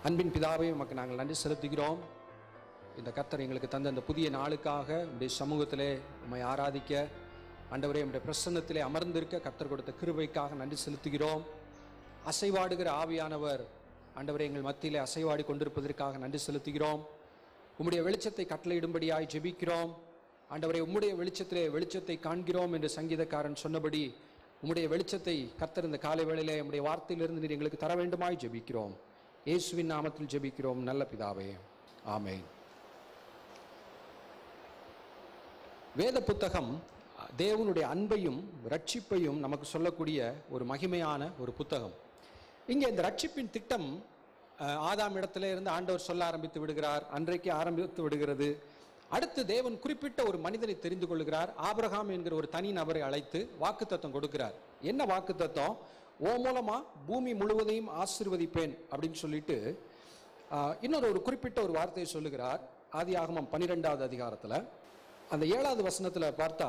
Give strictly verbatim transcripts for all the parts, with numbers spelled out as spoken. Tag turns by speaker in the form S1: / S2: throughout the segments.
S1: அன்பின் பிதாவே, உமக்கு நாங்கள் நன்றி செலுத்துகிறோம். இந்த கர்த்தர் எங்களுக்கு தந்த இந்த புதிய நாளுக்காக உடைய சமூகத்திலே உம்மை ஆராதிக்க, ஆண்டவரே உம்முடைய பிரசன்னத்திலே அமர்ந்திருக்க கர்த்தர் கொடுத்த கிருபைக்காக நன்றி செலுத்துகிறோம். அசைவாடுகிற ஆவியானவர் ஆண்டவரே எங்கள் மத்தியிலே அசைவாடி கொண்டிருப்பதற்காக நன்றி செலுத்துகிறோம். உம்முடைய வெளிச்சத்தை கட்டளையிடும்படியாய் ஜெபிக்கிறோம். ஆண்டவரே, உம்முடைய வெளிச்சத்திலே வெளிச்சத்தை காண்கிறோம் என்று சங்கீதக்காரன் சொன்னபடி உம்முடைய வெளிச்சத்தை கர்த்தர் இந்த காலை வேளையிலே உம்முடைய வார்த்தையிலிருந்து நீர் எங்களுக்கு தர வேண்டுமாய் ஜெபிக்கிறோம். இயேசுவின் நாமத்தில் ஜெபிக்கிறோம் நல்ல பிதாவே, ஆமென். வேத புத்தகம் தேவனுடைய அன்பையும் ரட்சிப்பையும் நமக்கு சொல்லக்கூடிய ஒரு மகிமையான ஒரு புத்தகம். இங்கே இந்த ரட்சிப்பின் திட்டம் ஆதாம் இடத்துல இருந்து ஆண்டவர் சொல்ல ஆரம்பித்து விடுகிறார். அன்றைக்கு ஆரம்பித்து விடுகிறது. அடுத்து தேவன் குறிப்பிட்ட ஒரு மனிதனை தெரிந்து கொள்கிறார். ஆபிரகாம் என்கிற ஒரு தனி நபரை அழைத்து வாக்குத்தத்தம் கொடுக்கிறார். என்ன வாக்குத்தத்தம்? ஓ மூலமா பூமி முழுவதையும் ஆசீர்வதிப்பேன் அப்படின்னு சொல்லிட்டு இன்னொரு ஒரு குறிப்பிட்ட ஒரு வார்த்தையை சொல்லுகிறார். ஆதியாகமம் பன்னிரெண்டாவது அதிகாரத்தில் அந்த ஏழாவது வசனத்தில் பார்த்தா,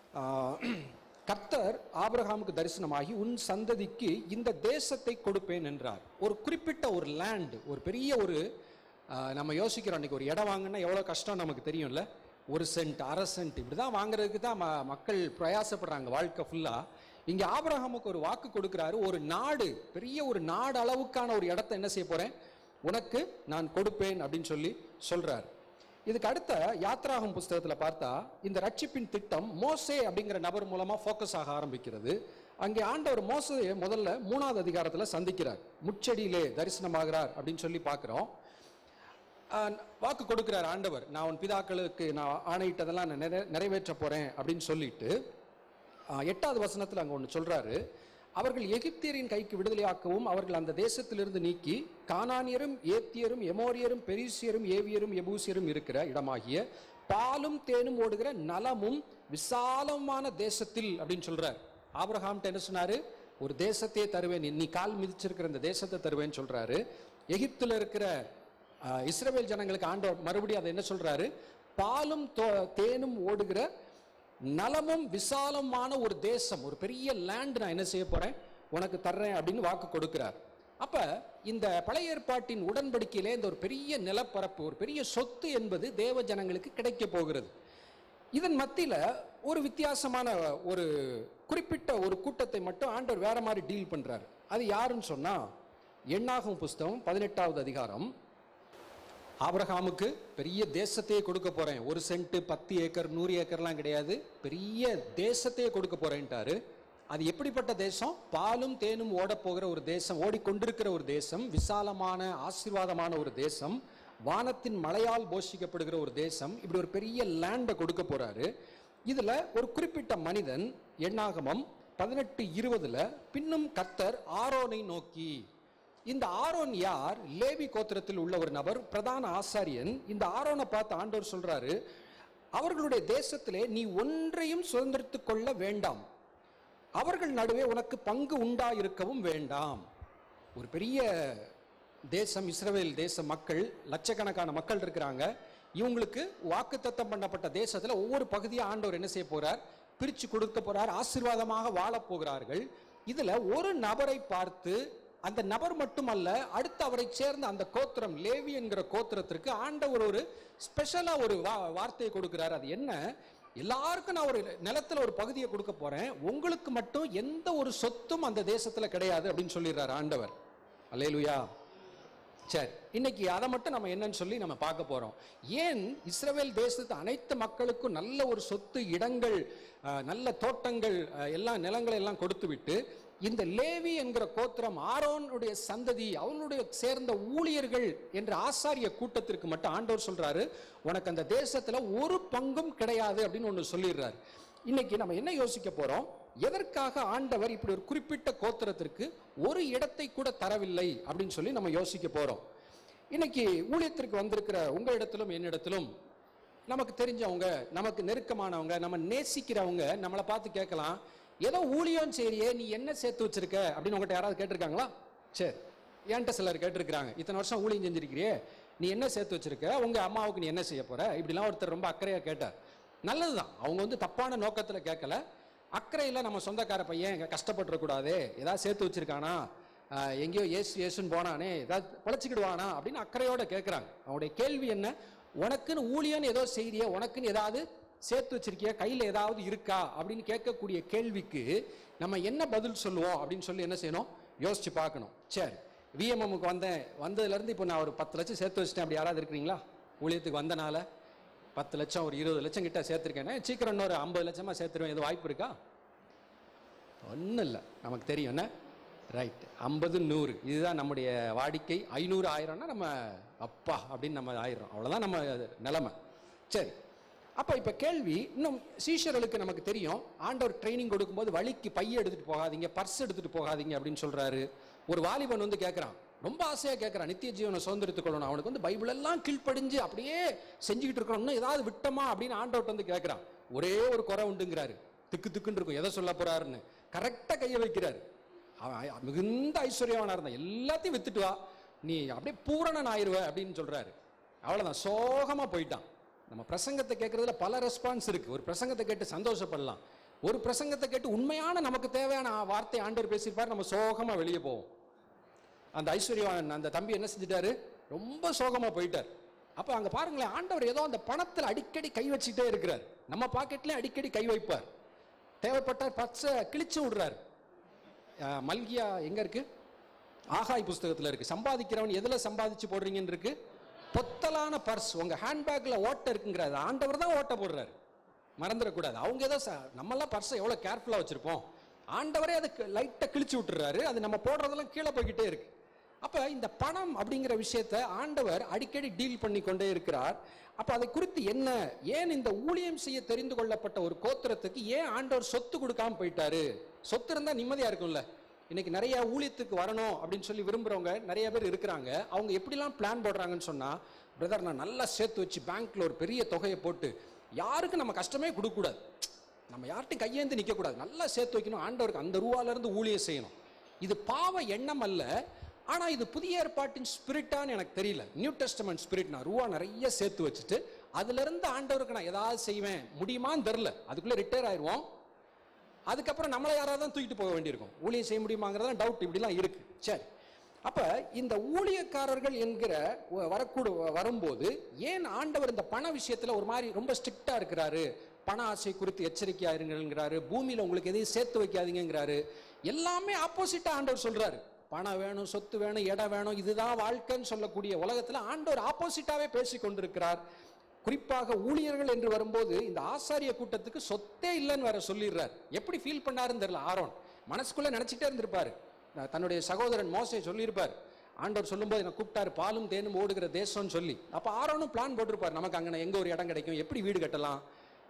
S1: கர்த்தர் ஆபிரகாமுக்கு தரிசனமாகி உன் சந்ததிக்கு இந்த தேசத்தை கொடுப்பேன் என்றார். ஒரு குறிப்பிட்ட ஒரு லேண்ட், ஒரு பெரிய ஒரு நம்ம யோசிக்கிறோம், அன்றைக்கி ஒரு இடம் வாங்கினா எவ்வளோ கஷ்டம் நமக்கு தெரியும்ல. ஒரு சென்ட், அரை சென்ட் இப்படி தான் வாங்குறதுக்கு தான் ம மக்கள் பிரயாசப்படுறாங்க வாழ்க்கை ஃபுல்லாக. இங்கே ஆபிரகாமுக்கு ஒரு வாக்கு கொடுக்குறாரு. ஒரு நாடு, பெரிய ஒரு நாடு அளவுக்கான ஒரு இடத்த என்ன செய்ய போகிறேன், உனக்கு நான் கொடுப்பேன் அப்படின்னு சொல்லி சொல்கிறார். இதுக்கு அடுத்த யாத்ராகம் புஸ்தகத்தில் பார்த்தா இந்த ரட்சிப்பின் திட்டம் மோசே அப்படிங்கிற நபர் மூலமாக ஃபோக்கஸ் ஆக ஆரம்பிக்கிறது. அங்கே ஆண்டவர் மோசேயை முதல்ல மூணாவது அதிகாரத்தில் சந்திக்கிறார். முச்செடியிலே தரிசனமாகிறார் அப்படின்னு சொல்லி பார்க்குறோம். வாக்கு கொடுக்கிறார் ஆண்டவர், நான் உன் பிதாக்களுக்கு நான் ஆணையிட்டதெல்லாம் நான் நிறை நிறைவேற்ற போகிறேன் அப்படின்னு சொல்லிட்டு எட்டாவது வசனத்தில் அங்கே ஒன்று சொல்கிறாரு. அவர்கள் எகிப்தியரின் கைக்கு விடுதலையாக்கவும் அவர்கள் அந்த தேசத்திலிருந்து நீக்கி கானானியரும் ஏத்தியரும் எமோரியரும் பெரிசியரும் ஏவியரும் எபூசியரும் இருக்கிற இடமாகிய பாலும் தேனும் ஓடுகிற நலமும் விசாலமான தேசத்தில் அப்படின்னு சொல்கிறார். ஆபிரகாம்கிட்ட என்ன சொன்னார்? ஒரு தேசத்தையே தருவேன், நீ கால் மிதிச்சிருக்கிற இந்த தேசத்தை தருவேன்னு சொல்கிறாரு. எகிப்தில் இருக்கிற இஸ்ரவேல் ஜனங்களுக்கு ஆண்டவர் மறுபடியும் அதை என்ன சொல்றாரு? பாலும் தேனும் ஓடுகிற நலமும் விசாலமான ஒரு தேசம், ஒரு பெரிய லேண்ட் நான் என்ன செய்ய போறேன், உனக்கு தர்றேன் அப்படின்னு வாக்கு கொடுக்கிறார். அப்ப இந்த பழைய ஏற்பாட்டின் உடன்படிக்கையிலே இந்த ஒரு பெரிய நிலப்பரப்பு, ஒரு பெரிய சொத்து என்பது தேவ ஜனங்களுக்கு கிடைக்க போகிறது. இதன் மத்தியில ஒரு வித்தியாசமான ஒரு குறிப்பிட்ட ஒரு கூட்டத்தை மட்டும் ஆண்டவர் வேற மாதிரி டீல் பண்றாரு. அது யாருன்னு சொன்னா, எண்ணாகமம் புஸ்தகம் பதினெட்டாவது அதிகாரம். ஆபிரகாமுக்கு பெரிய தேசத்தையே கொடுக்க போறேன், ஒரு சென்ட், பத்து ஏக்கர், நூறு ஏக்கர்லாம் கிடையாது, பெரிய தேசத்தையே கொடுக்க போறேன்ட்டாரு. அது எப்படிப்பட்ட தேசம்? பாலும் தேனும் ஓட போகிற ஒரு தேசம், ஓடிக்கொண்டிருக்கிற ஒரு தேசம், விசாலமான ஆசீர்வாதமான ஒரு தேசம், வானத்தின் மழையால் போஷிக்கப்படுகிற ஒரு தேசம். இப்படி ஒரு பெரிய லேண்டை கொடுக்க போறாரு. இதுல ஒரு குறிப்பிட்ட மனிதன் எண்ணாகமம் பதினெட்டு இருபதுல பின்னும் கர்த்தர் ஆரோனை நோக்கி, இந்த ஆரோன் யார்? லேவி கோத்திரத்தில் உள்ள ஒரு நபர், பிரதான ஆசாரியன். இந்த ஆரோனை பார்த்து ஆண்டவர் சொல்றாரு, அவர்களுடைய தேசத்திலே நீ ஒன்றையும் சுதந்திரித்துக் கொள்ள வேண்டாம், அவர்கள் நடுவே உனக்கு பங்கு உண்டாயிருக்கவும் வேண்டாம். ஒரு பெரிய தேசம், இஸ்ரவேல் தேச மக்கள், லட்சக்கணக்கான மக்கள் இருக்கிறாங்க. இவங்களுக்கு வாக்குத்தத்தம் பண்ணப்பட்ட தேசத்துல ஒவ்வொரு பகுதியாக ஆண்டவர் என்ன செய்ய போறார்? பிரிச்சு கொடுக்க போறார். ஆசீர்வாதமாக வாழ போகிறார்கள். இதுல ஒரு நபரை பார்த்து, அந்த நபர் மட்டுமல்ல, அடுத்து அவரை சேர்ந்த அந்த கோத்திரம், லேவி என்கிற கோத்திரத்திற்கு ஆண்டவர் ஒரு ஸ்பெஷலா ஒரு வார்த்தையை கொடுக்கிறார். அது என்ன? எல்லாருக்கும் நான் ஒரு நிலத்துல ஒரு பகுதியை கொடுக்க போறேன், உங்களுக்கு மட்டும் எந்த ஒரு சொத்தும் அந்த தேசத்துல கிடையாது அப்படின்னு சொல்லிடுறாரு ஆண்டவர். அல்லேலூயா. சரி, இன்னைக்கு அதை மட்டும் நம்ம என்னன்னு சொல்லி நம்ம பார்க்க போறோம். ஏன் இஸ்ரவேல் தேசத்து அனைத்து மக்களுக்கும் நல்ல ஒரு சொத்து, இடங்கள், நல்ல தோட்டங்கள், எல்லா நிலங்களை எல்லாம் கொடுத்து விட்டு இந்த லேவி என்கிற கோத்திரம், ஆரோனுடைய சந்ததி, அவனுடைய சேர்ந்த ஊழியர்கள் என்ற ஆசாரிய கூட்டத்திற்கு மட்டும் ஆண்டவர் சொல்றாரு, உனக்கு அந்த தேசத்துல ஒரு பங்கும் கிடையாது அப்படின்னு ஒன்று சொல்லிடுறாரு. இன்னைக்கு நம்ம என்ன யோசிக்க போறோம்? எதற்காக ஆண்டவர் இப்படி ஒரு குறிப்பிட்ட கோத்திரத்திற்கு ஒரு இடத்தை கூட தரவில்லை அப்படின்னு சொல்லி நம்ம யோசிக்க போறோம். இன்னைக்கு ஊழியத்திற்கு வந்திருக்கிற உங்க இடத்திலும் என்னிடத்திலும் நமக்கு தெரிஞ்சவங்க, நமக்கு நெருக்கமானவங்க, நம்ம நேசிக்கிறவங்க நம்மளை பார்த்து கேட்கலாம், ஏதோ ஊழியம் சரியே, நீ என்ன சேர்த்து வச்சிருக்க அப்படின்னு உங்கள்கிட்ட யாராவது கேட்டிருக்காங்களா? சரி, என்கிட்ட சிலர் கேட்டிருக்கிறாங்க, இத்தனை வருஷம் ஊழியம் செஞ்சிருக்கிறியே, நீ என்ன சேர்த்து வச்சிருக்க, உங்க அம்மாவுக்கு நீ என்ன செய்ய போற, இப்படிலாம் ஒருத்தர் ரொம்ப அக்கறையா கேட்டார். நல்லதுதான், அவங்க வந்து தப்பான நோக்கத்தில் கேட்கல. அக்கறையில் நம்ம சொந்தக்கார பையன் கஷ்டப்பட்டுறக்கூடாது, ஏதாவது சேர்த்து வச்சிருக்கானா, எங்கேயோ ஏசு ஏசுன்னு போனானே ஏதாவது பழச்சிக்கிடுவானா அப்படின்னு அக்கறையோட கேட்குறாங்க. அவனுடைய கேள்வி என்ன, உனக்குன்னு ஊழியன்னு ஏதோ செய்தியா, உனக்குன்னு ஏதாவது சேர்த்து வச்சிருக்கியா, கையில் ஏதாவது இருக்கா அப்படின்னு கேட்கக்கூடிய கேள்விக்கு நம்ம என்ன பதில் சொல்லுவோம் அப்படின்னு சொல்லி என்ன செய்யணும், யோசிச்சு பார்க்கணும். சரி, விஎம்எம்முக்கு வந்தேன், வந்ததுலேருந்து இப்போ நான் ஒரு பத்து லட்சம் சேர்த்து வச்சிட்டேன், அப்படி யாராவது இருக்கிறீங்களா? ஊழியத்துக்கு வந்தனால பத்து லட்சம் ஒரு இருபது லட்சம் கிட்ட சேர்த்துருக்கேன், சீக்கிரம் இன்னொரு ஐம்பது லட்சமாக சேர்த்துருவேன், எதுவும் வாய்ப்பு இருக்கா? ஒன்றும் இல்லை, நமக்கு தெரியும் என்ன, ரைட், ஐம்பது நூறு இதுதான் நம்முடைய வாடிக்கை. ஐநூறு ஆயிரம்னா நம்ம அப்பா அப்படின்னு நம்ம ஆயிரம், அவ்வளோதான் நம்ம நிலைமை. சரி, அப்போ இப்போ கேள்வி, இன்னும் சீஷர்களுக்கு நமக்கு தெரியும், ஆண்டவர் ட்ரைனிங் கொடுக்கும்போது வழிக்கு பைய எடுத்துகிட்டு போகாதீங்க, பர்ஸ் எடுத்துகிட்டு போகாதீங்க அப்படின்னு சொல்கிறாரு. ஒரு வாலிபன் வந்து கேட்குறான், ரொம்ப ஆசையாக கேட்குறான், நித்திய ஜீவனை சுதந்திரத்துக் கொள்ளணும், அவனுக்கு வந்து பைபிள் எல்லாம் கீழ்ப்படிஞ்சு அப்படியே செஞ்சுக்கிட்டு இருக்கணும்னு ஏதாவது விட்டமா அப்படின்னு ஆண்டவர்கிட்ட வந்து கேட்குறான். ஒரே ஒரு குறை உண்டுங்கிறாரு, திக்கு திக்குன்னு இருக்கும், எதை சொல்ல போறாருன்னு கரெக்டாக கையை வைக்கிறாரு. அவன் மிகுந்த ஐஸ்வர்யவானா இருந்தான், எல்லாத்தையும் வித்துட்டு வா, நீ அப்படியே பூரணன் ஆயிடுவ அப்படின்னு சொல்றாரு. அவ்வளோதான், சோகமா போயிட்டான். நம்ம பிரசங்கத்தை கேட்கறதுல பல ரெஸ்பான்ஸ் இருக்கு. ஒரு பிரசங்கத்தை கேட்டு சந்தோஷப்படலாம், ஒரு பிரசங்கத்தை கேட்டு உண்மையான நமக்கு தேவையான வார்த்தை ஆண்டவர் பேசியிருப்பார், நம்ம சோகமா வெளியே போவோம். அந்த ஐஸ்வர்யவான் அந்த தம்பி என்ன செஞ்சிட்டாரு, ரொம்ப சோகமா போயிட்டார். அப்போ அங்கே பாருங்களேன், ஆண்டவர் ஏதோ அந்த பணத்தில் அடிக்கடி கை வச்சுக்கிட்டே இருக்கிறார். நம்ம பாக்கெட்லேயும் அடிக்கடி கை வைப்பார், தேவைப்பட்டார் பர்ஸை கிழிச்சு விடுறார். மல்கியா எங்க இருக்கு, ஆகாய் புஸ்தகத்தில் இருக்கு, சம்பாதிக்கிறவன் எதில் சம்பாதிச்சு போடுறீங்கன்னு இருக்கு, பொத்தலான பர்ஸ் உங்க ஹேண்ட்பேக்ல ஓட்ட இருக்குங்கிறாரு. ஆண்டவர் தான் ஓட்ட போடுறாரு, மறந்துடக்கூடாது. அவங்க ஏதோ நம்மெல்லாம் பர்ஸை எவ்வளோ கேர்ஃபுல்லாக வச்சிருப்போம், ஆண்டவரே அதுக்கு லைட்டாக கிழிச்சு விட்டுறாரு, அது நம்ம போடுறதெல்லாம் கீழே போய்கிட்டே இருக்கு. அப்போ இந்த பணம் அப்படிங்கிற விஷயத்த ஆண்டவர் அடிக்கடி டீல் பண்ணி கொண்டே இருக்கிறார். அப்போ அதை குறித்து என்ன, ஏன் இந்த ஊழியம் செய்ய தெரிந்து கொள்ளப்பட்ட ஒரு கோத்திரத்துக்கு ஏன் ஆண்டவர் சொத்து கொடுக்காம போயிட்டாரு? சொத்து இருந்தால் நிம்மதியாக இருக்கும்ல. இன்னைக்கு நிறைய ஊழியத்துக்கு வரணும் அப்படின்னு சொல்லி விரும்புகிறவங்க நிறைய பேர் இருக்கிறாங்க. அவங்க எப்படிலாம் பிளான் போடுறாங்கன்னு சொன்னால், பிரதர் நான் நல்லா சேர்த்து வச்சு பேங்க்கில் ஒரு பெரிய தொகையை போட்டு யாருக்கும் நம்ம கஷ்டமே கொடுக்கக்கூடாது, நம்ம யார்ட்டும் கையேந்து நிற்கக்கூடாது, நல்லா சேர்த்து வைக்கணும், ஆண்டவருக்கு அந்த ரூபாலேருந்து ஊழியம் செய்யணும். இது பாவ எண்ணம் அல்ல, ஆனால் இது புதிய ஏற்பாட்டின் ஸ்பிரிட்டான்னு எனக்கு தெரியல. நியூ டெஸ்டமெண்ட் ஸ்பிரிட், நான் ரூபா நிறைய சேர்த்து வச்சுட்டு அதுலேருந்து ஆண்டவருக்கு நான் ஏதாவது செய்வேன் முடியுமான்னு தெரில, அதுக்குள்ளே ரிட்டையர் ஆயிடுவோம், அதுக்கப்புறம் நம்மளை யாராவது தான் தூக்கிட்டு போக வேண்டியிருக்கும், ஊழியம் செய்ய முடியுமாங்கிறதான் டவுட், இப்படிலாம் இருக்கு. சரி, அப்போ இந்த ஊழியக்காரர்கள் என்கிற வரக்கூட வரும்போது ஏன் ஆண்டவர் இந்த பண விஷயத்தில் ஒரு மாதிரி ரொம்ப ஸ்ட்ரிக்டாக இருக்கிறாரு? பண ஆசை குறித்து எச்சரிக்கையா இருங்கிறாரு, பூமியில் உங்களுக்கு எதையும் சேர்த்து வைக்காதீங்கிறாரு. எல்லாமே ஆப்போசிட்டா ஆண்டவர் சொல்றாரு. பணம் வேணும், சொத்து வேணும், இடம் வேணும், இதுதான் வாழ்க்கைன்னு சொல்லக்கூடிய உலகத்தில் ஆண்டவர் ஆப்போசிட்டாவே பேசி கொண்டிருக்கிறார். குறிப்பாக ஊழியர்கள் என்று வரும்போது இந்த ஆசாரிய கூட்டத்துக்கு சொத்தே இல்லைன்னு வேற சொல்லிடுறார். எப்படி ஃபீல் பண்ணாருன்னு தெரியல. ஆரோன் மனசுக்குள்ள நினைச்சிட்டே இருந்திருப்பாரு, தன்னுடைய சகோதரன் மோசே சொல்லியிருப்பார், ஆண்டவர் சொல்லும்போது என்ன கூப்பிட்டாரு, பாலும் தேனும் ஓடுகிற தேசம்னு சொல்லி. அப்போ ஆரோனும் பிளான் போட்டிருப்பார், நமக்கு அங்கே எங்கே ஒரு இடம் கிடைக்கும், எப்படி வீடு கட்டலாம்,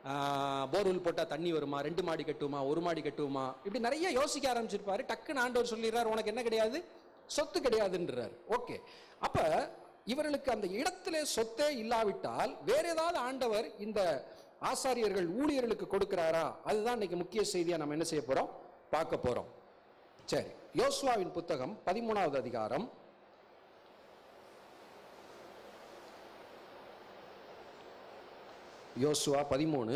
S1: போர்வெல் போட்டால் தண்ணி வருமா, ரெண்டு மாடி கட்டுவோமா, ஒரு மாடி கட்டுவோமா, இப்படி நிறைய யோசிக்க ஆரம்பிச்சிருப்பாரு. டக்குன்னு ஆண்டவர் சொல்லிடுறார், உனக்கு என்ன கிடையாது, சொத்து கிடையாதுன்றார். ஓகே, அப்ப இவர்களுக்கு அந்த இடத்திலே சொத்தே இல்லாவிட்டால் வேற ஏதாவது ஆண்டவர் இந்த ஆசாரியர்கள் ஊழியர்களுக்கு கொடுக்கிறாரா? அதுதான் இன்னைக்கு முக்கிய செய்தியா நம்ம என்ன செய்ய போறோம், பார்க்க போறோம். சரி, யோசுவாவின் புத்தகம் பதிமூணாவது அதிகாரம் யோசுவா பதிமூணு.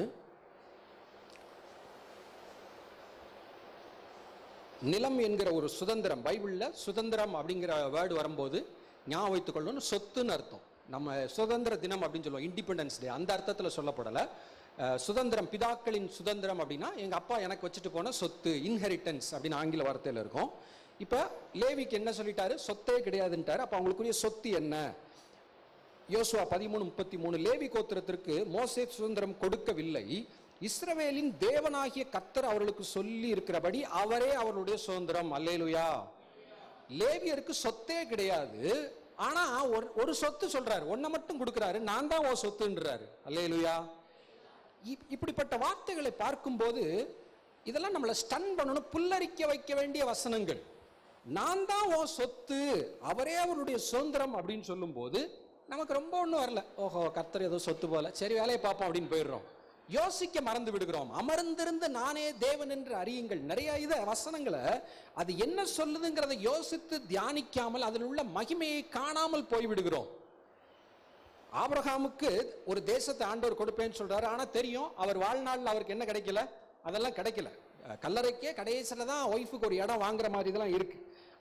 S1: நிலம் என்கிற ஒரு சுதந்திரம், பைபிள்ல சுதந்திரம் அப்படிங்கிற வேர்டு வரும்போது ஞாபகம் வைத்துக் கொள்ளணும், சொத்துன்னு அர்த்தம். நம்ம சுதந்திர தினம் அப்படின்னு சொல்லுவோம், இண்டிபெண்டன்ஸ் டே, அந்த அர்த்தத்தில் சொல்லப்படலை. சுதந்திரம், பிதாக்களின் சுதந்திரம் அப்படின்னா எங்கள் அப்பா எனக்கு வச்சுட்டு போன சொத்து, இன்ஹெரிட்டன்ஸ் அப்படின்னு ஆங்கில வார்த்தையில் இருக்கும். இப்போ லேவிக்கு என்ன சொல்லிட்டாரு, சொத்தே கிடையாதுன்ட்டாரு. அப்போ அவங்களுக்குரிய சொத்து என்ன? யோசுவா பதிமூணு முப்பத்தி மூணு, லேவி கோத்திரத்திற்கு மோசே சுதந்திரம் கொடுக்கவில்லை, இஸ்ரவேலின் தேவனாகிய கர்த்தர் அவர்களுக்கு சொல்லி இருக்கிறபடி அவரே அவர்களுடைய சுதந்திரம். அல்லேலூயா. லேவியருக்கு சொத்தே கிடையாது, ஆனா ஒரு சொத்து சொல்றாரு, ஒன்ன மட்டும் கொடுக்கிறாரு, நான் தான் ஓ சொத்துன்றாரு. அல்லேலூயா. இப்படிப்பட்ட வார்த்தைகளை பார்க்கும்போது இதெல்லாம் நம்மளை ஸ்டன் பண்ணணும், புல்லரிக்க வைக்க வேண்டிய வசனங்கள். நான் தான் ஓ சொத்து, அவரே அவருடைய சுதந்திரம் அப்படின்னு சொல்லும் போது நமக்கு ரொம்ப ஒன்றும் வரல. ஓஹோ, கர்த்தர் ஏதோ சொத்து போல, சரி வேலையை பார்ப்போம் அப்படின்னு போயிடுறோம். யோசிக்க மறந்து விடுகிறோம். அமர்ந்திருந்து நானே தேவன் என்று அறியுங்கள், நிறைய இத வசனங்களை அது என்ன சொல்லுதுங்கிறத யோசித்து தியானிக்காமல் அதில் உள்ள மகிமையை காணாமல் போய்விடுகிறோம். ஆபிரகாமுக்கு ஒரு தேசத்தை ஆண்டவர் கொடுப்பேன்னு சொல்றாரு, ஆனா தெரியும் அவர் வாழ்நாள் அவருக்கு என்ன கிடைக்கல, அதெல்லாம் கிடைக்கல. கல்லறைக்கே கடைசியில தான் ஒய்ஃபுக்கு ஒரு இடம் வாங்குற மாதிரி இதெல்லாம் இருக்கு.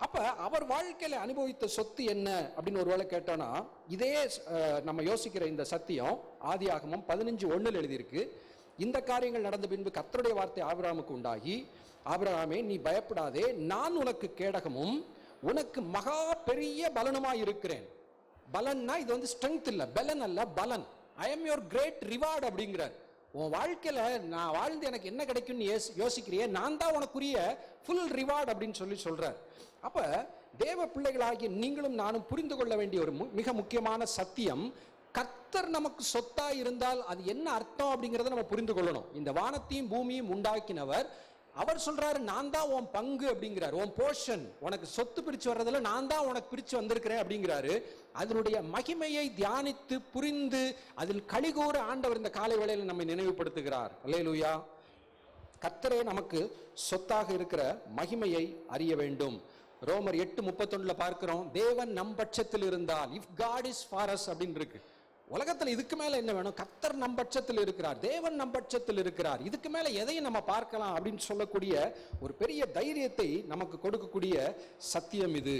S1: அப்ப அவர் வாழ்க்கையில அனுபவித்த சொத்து என்ன அப்படின்னு ஒருவேளை கேட்டோம்னா, இதே நம்ம யோசிக்கிற இந்த சத்தியம் ஆதியாகமம் பதினஞ்சு ஒண்ணுல எழுதியிருக்கு. இந்த காரியங்கள் நடந்த பின்பு கர்த்தருடைய வார்த்தை ஆபிரகாமுக்கு உண்டாகி, ஆபிரகாமே நீ பயப்படாதே, நான் உனக்கு கேடகமும் உனக்கு மகா பெரிய பலனுமாய் இருக்கிறேன். பலன்னா இது வந்து ஸ்ட்ரென்த் இல்ல, பலன் அல்ல, பலன். I am your great reward அப்படிங்கிறார். உன் வாழ்க்கையில நான் வாழ்ந்து எனக்கு என்ன கிடைக்கும்னு யோசிக்கிறியே, நான் தான் உனக்குரிய ஃபுல் ரிவார்டு அப்படின்னு சொல்லி சொல்றார். அப்ப தேவ பிள்ளைகளாகிய நீங்களும் நானும் புரிந்து கொள்ள வேண்டிய ஒரு மிக முக்கியமான சத்தியம், கர்த்தர் நமக்கு சொத்தா இருந்தால் அது என்ன அர்த்தம் அப்படிங்கறத நம்ம புரிந்து கொள்ளணும். இந்த வானத்தையும் பூமியும் உண்டாக்கினவர், அவர் சொல்றாரு நான் தான் உன் பங்கு அப்படிங்கிறார், உன் போர்ஷன், உனக்கு சொத்து பிரிச்சு வர்றதுல நான் தான் உனக்கு பிரிச்சு வந்திருக்கிறேன் அப்படிங்கிறாரு. அதனுடைய மகிமையை தியானித்து புரிந்து அதில் கலிகூற ஆண்டவர் இந்த காலை வேளையில் நம்மை நினைவுபடுத்துகிறார். அல்லேலூயா. கர்த்தரே நமக்கு சொத்தாக இருக்கிற மகிமையை அறிய வேண்டும். ரோமர் எட்டு முப்பத்தொன்னுல பார்க்கிறோம், தேவன் நம் பட்சத்தில் இருந்தால், if God is for us அப்படின்னு இருக்கு. உலகத்தில் இதுக்கு மேல என்ன வேணும்? கர்த்தர் நம் பட்சத்தில் இருக்கிறார், தேவன் நம் பட்சத்தில் இருக்கிறார், இதுக்கு மேல எதையும் நம்ம பார்க்கலாம் அப்படின்னு சொல்லக்கூடிய ஒரு பெரிய தைரியத்தை நமக்கு கொடுக்கக்கூடிய சத்தியம் இது.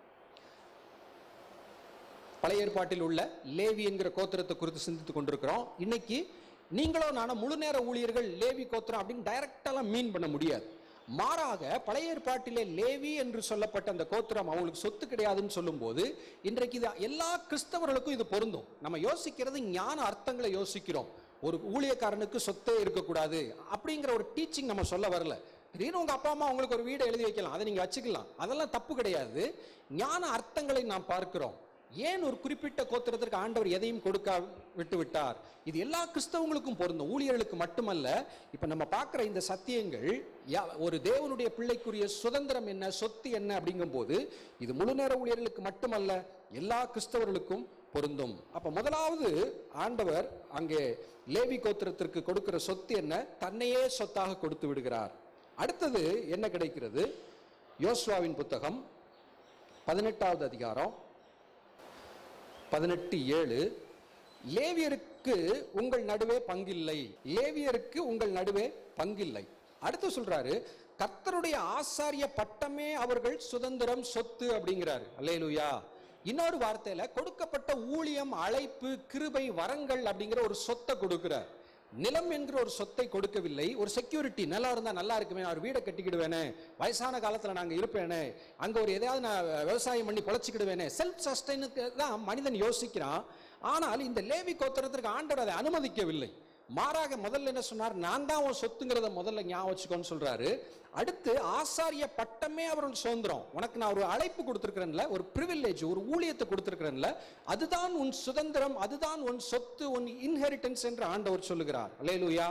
S1: பழைய ஏற்பாட்டில் உள்ள லேவி என்கிற கோத்திரத்தை குறித்து சிந்தித்துக் கொண்டிருக்கிறோம். இன்னைக்கு நீங்களோ நானும் முழு நேர ஊழியர்கள் லேவி கோத்திரம் அப்படின்னு டைரக்டாலாம் மீன் பண்ண முடியாது. மாறாக பழைய ஏற்பாட்டிலே லேவி என்று சொல்லப்பட்ட அந்த கோத்திரம் அவங்களுக்கு சொத்து கிடையாதுன்னு சொல்லும் போது, இன்றைக்கு இது எல்லா கிறிஸ்தவர்களுக்கும் இது பொருந்தும். நம்ம யோசிக்கிறது ஞான அர்த்தங்களை யோசிக்கிறோம். ஒரு ஊழியக்காரனுக்கு சொத்தே இருக்கக்கூடாது அப்படிங்கிற ஒரு டீச்சிங் நம்ம சொல்ல வரல. திடீர்னு உங்க அப்பா அம்மா உங்களுக்கு ஒரு வீடை எழுதி வைக்கலாம், அதை நீங்க வச்சுக்கலாம், அதெல்லாம் தப்பு கிடையாது. ஞான அர்த்தங்களை நாம் பார்க்கிறோம். ஏன் ஒரு குறிப்பிட்ட கோத்திரத்திற்கு ஆண்டவர் எதையும் கொடுக்க விட்டு விட்டார்? இது எல்லா கிறிஸ்தவங்களுக்கும் பொருந்தும், ஊழியர்களுக்கு மட்டுமல்ல. இப்ப நம்ம பார்க்கிற இந்த சத்தியங்கள் ஒரு தேவனுடைய பிள்ளைக்குரிய சுதந்திரம் என்ன, சொத்து என்ன அப்படிங்கும் போது இது முழு நேர ஊழியர்களுக்கு மட்டுமல்ல, எல்லா கிறிஸ்தவர்களுக்கும் பொருந்தும். அப்ப முதலாவது ஆண்டவர் அங்கே லேவி கோத்திரத்திற்கு கொடுக்கிற சொத்து என்ன? தன்னையே சொத்தாக கொடுத்து விடுகிறார். அடுத்தது என்ன கிடைக்கிறது? யோசுவாவின் புத்தகம் பதினெட்டாவது அதிகாரம் பதினெட்டு ஏழு, லேவியருக்கு உங்கள் நடுவே பங்கில்லை, லேவியருக்கு உங்கள் நடுவே பங்கில்லை. அடுத்து சொல்றாரு, கர்த்தருடைய ஆசாரிய பட்டமே அவர்கள் சுதந்திரம், சொத்து அப்படிங்கிறாரு. அல்லேலூயா. இன்னொரு வார்த்தையில கொடுக்கப்பட்ட ஊழியம், அழைப்பு, கிருபை, வரங்கள் அப்படிங்கிற ஒரு சொத்தை கொடுக்கிறார். நிலம் என்கிற ஒரு சொத்தை கொடுக்கவில்லை. ஒரு செக்யூரிட்டி, நல்லா இருந்தா நல்லா இருக்குமே, நான் ஒரு வீடை கட்டிக்கிடுவேனே, வயசான காலத்துல நாங்க இருப்பேனே, அங்க ஒரு எதையாவது நான் விவசாயம் பண்ணி பொழைச்சிக்கிடுவேனே, செல்ஃப் சஸ்டைனுக்கு தான் மனிதன் யோசிக்கிறான். ஆனால் இந்த லேவி கோத்திரத்திற்கு ஆண்டவர் அதை அனுமதிக்கவில்லை. மாறாக முதல்ல என்ன சொன்னார்? நான் தான் உன் சொத்துங்கிறத முதல்ல ஞாபகம் வச்சுக்கோன்னு சொல்றாரு. அடுத்து ஆசாரிய பட்டமே அவர்கள் சுதந்திரம். உனக்கு நான் ஒரு அழைப்பு கொடுத்திருக்கிறேன்ல, ஒரு பிரிவிலேஜ், ஒரு ஊழியத்தை கொடுத்திருக்கிறேன்ல, அதுதான் உன் சுதந்திரம், அதுதான் உன் சொத்து, உன் இன்ஹெரிட்டன்ஸ் என்று ஆண்டவர் சொல்லுகிறார். அல்லேலூயா.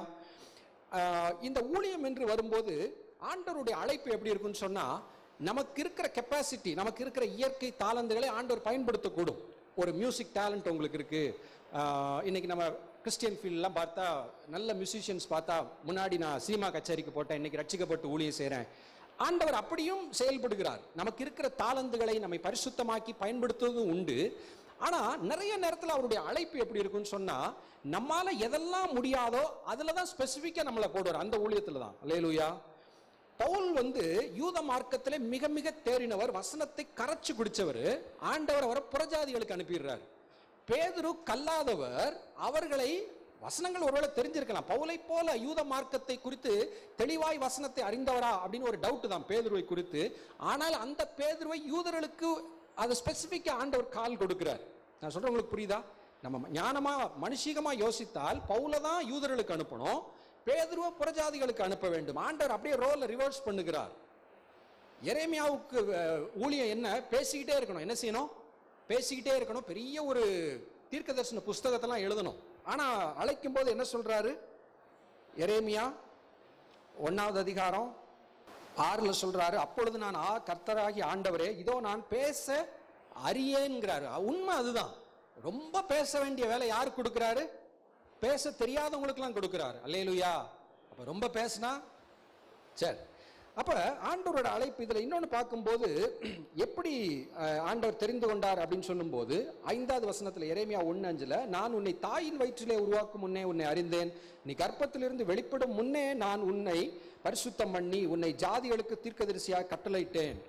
S1: இந்த ஊழியம் என்று வரும்போது ஆண்டவருடைய அழைப்பு எப்படி இருக்குன்னு சொன்னா, நமக்கு இருக்கிற கெப்பாசிட்டி, நமக்கு இருக்கிற இயற்கை தாளந்துகளை ஆண்டவர் பயன்படுத்தக்கூடும். ஒரு மியூசிக் டேலண்ட் உங்களுக்கு இருக்கு. இன்னைக்கு நம்ம கிறிஸ்டியன் ஃபீல்ட்லாம் பார்த்தா நல்ல மியூசிஷியன்ஸ் பார்த்தா, முன்னாடி நான் சினிமா கச்சேரிக்கு போட்டேன், இன்னைக்கு ரட்சிக்கப்பட்டு ஊழியம் செய்கிறேன். ஆண்டவர் அப்படியும் செயல்படுகிறார். நமக்கு இருக்கிற தாளந்துகளை நம்மை பரிசுத்தமாக்கி பயன்படுத்துவதும் உண்டு. ஆனால் நிறைய நேரத்தில் அவருடைய அழைப்பு எப்படி இருக்குன்னு சொன்னால், நம்மால எதெல்லாம் முடியாதோ அதில் தான் ஸ்பெசிஃபிக்காக நம்மளை போடுவார், அந்த ஊழியத்தில் தான். அல்லேலூயா. பவுல் வந்து யூத மார்க்கத்திலே மிக மிக தேறினவர், வசனத்தை கரைச்சு குடிச்சவர். ஆண்டவர் அவரை புறஜாதிகளுக்கு அனுப்பிடுறார். பேதுரு கல்லாதவர், அவர்களை வசனங்கள் ஒருவேளை தெரிஞ்சிருக்கலாம், பவுலை போல யூத மார்க்கத்தை குறித்து தெளிவாய் வசனத்தை அறிந்தவரா அப்படின்னு ஒரு டவுட் தான் பேதுருவை குறித்து. ஆனால் அந்த பேதுருவை யூதர்களுக்கு அதை ஸ்பெசிபிக்கா ஆண்டவர் கால் கொடுக்கிறார். நான் சொல்றேன், உங்களுக்கு புரியுதா? நம்ம ஞானமா மனுஷிகமா யோசித்தால் பவுலை தான் யூதர்களுக்கு அனுப்பணும், பேதுருவை புறஜாதிகளுக்கு அனுப்ப வேண்டும். ஆண்டவர் அப்படியே ரோலை ரிவர்ஸ் பண்ணுகிறார். எரேமியாவுக்கு ஊழியம் என்ன? பேசிக்கிட்டே இருக்கணும். என்ன செய்யணும்? பேசிக்கிட்டே இருக்கணும். பெரிய ஒரு தீர்க்கதரிசன புஸ்தகத்தெல்லாம் எழுதணும். ஆனா அழைக்கும் போது என்ன சொல்றாரு? எரேமியா ஒன்னாவது அதிகாரம் ஆறுல சொல்றாரு, அப்பொழுது நான் ஆ கர்த்தராகி ஆண்டவரே, இதோ நான் பேச அறியேன்கிறாரு. உண்மை அதுதான். ரொம்ப பேச வேண்டிய வேலை யாரு கொடுக்கிறாரு? பேச தெரியாதவங்களுக்கு எல்லாம் கொடுக்கிறாரு. அல்லேலூயா. அப்ப ரொம்ப பேசினா சரி. அப்ப ஆண்டவரோட அழைப்பு இதுல இன்னொன்னு பார்க்கும்போது, எப்படி ஆண்டவர் தெரிந்து கொண்டார் அப்படின்னு சொல்லும் போது, ஐந்தாவது வசனத்துல எரேமியா ஒன்னு அஞ்சுல, நான் உன்னை தாயின் வயிற்றிலே உருவாக்கும் முன்னே உன்னை அறிந்தேன், நீ கர்ப்பத்திலிருந்து வெளிப்படும் முன்னே நான் உன்னை பரிசுத்தம் பண்ணி உன்னை ஜாதிகளுக்கு தீர்க்கதரிசியாக கட்டளையிட்டேன்.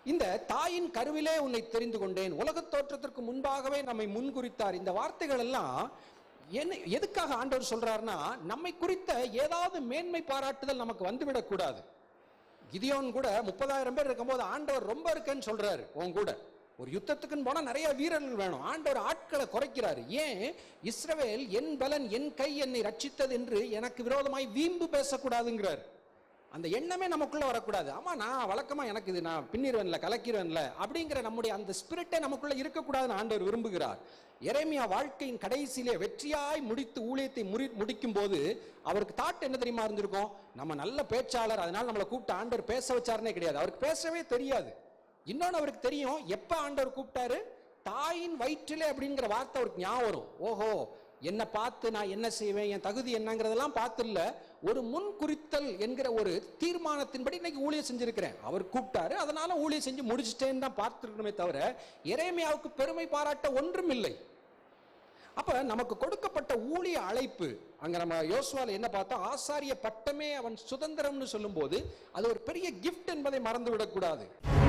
S1: இந்த தாயின் கருவிலே உன்னை தெரிந்து கொண்டேன், உலகத் தோற்றத்திற்கு முன்பாகவே நம்மை முன்குறித்தார். இந்த வார்த்தைகள் எல்லாம் என்ன எதுக்காக ஆண்டவர் சொல்றாருன்னா, நம்மை குறித்த ஏதாவது மேன்மை பாராட்டுதல் நமக்கு வந்துவிடக் கூடாது. கிதியோன் கூட முப்பதாயிரம் பேர் இருக்கும்போது ஆண்டவர் ரொம்ப இருக்குன்னு சொல்றாரு. உன் கூட ஒரு யுத்தத்துக்குன்னு போனா நிறைய வீரர்கள் வேணும், ஆண்டவர் ஆட்களை குறைக்கிறாரு. ஏன்? இஸ்ரவேல் என் பலன் என் கை என்னை ரட்சித்தது என்று எனக்கு விரோதமாய் வீம்பு பேசக்கூடாதுங்கிறார். அந்த எண்ணமே நமக்குள்ள வரக்கூடாது. ஆமா, நான் வழக்கமா எனக்கு இது நான் பின்னிருவேன்ல கலக்கிறேன்ல அப்படிங்கிற நம்முடைய அந்த ஸ்பிரிட்டே நமக்குள்ள இருக்கக்கூடாதுன்னு ஆண்டவர் விரும்புகிறார். எரேமியா வாழ்க்கையின் கடைசியிலே வெற்றியாய் முடித்து ஊழியத்தை முடி முடிக்கும் போது அவருக்கு தாட் என்ன தெரியுமா இருந்திருக்கும்? நம்ம நல்ல பேச்சாளர், அதனால நம்மளை கூப்பிட்டு ஆண்டவர் பேச வச்சாருன்னே கிடையாது. அவருக்கு பேசவே தெரியாது. இன்னொன்னு அவருக்கு தெரியும், எப்ப ஆண்டவர் கூப்பிட்டாரு, தாயின் வயிற்றிலே அப்படிங்கிற வார்த்தை அவருக்கு ஞாபகம் வரும். ஓஹோ, என்னை பார்த்து நான் என்ன செய்வேன், என் தகுதி என்னங்கிறதெல்லாம் பார்த்து இல்ல, ஒரு முன் குறித்தல் என்கிற ஒரு தீர்மானத்தின்படி இன்னைக்கு ஊழியம் செஞ்சிருக்கிறேன். அவர் கூப்பிட்டாரு, அதனால ஊழியம் செஞ்சு முடிச்சுட்டேன்னு தான் பார்த்துருக்கணுமே தவிர எரேமியாவுக்கு பெருமை பாராட்ட ஒன்றும் இல்லை. அப்ப நமக்கு கொடுக்கப்பட்ட ஊழிய அழைப்பு, அங்க நம்ம யோசுவால என்ன பார்த்தோம், ஆசாரிய பட்டமே அவன் சுதந்திரம்னு சொல்லும் போது அது ஒரு பெரிய கிஃப்ட் என்பதை மறந்து விடக்கூடாது.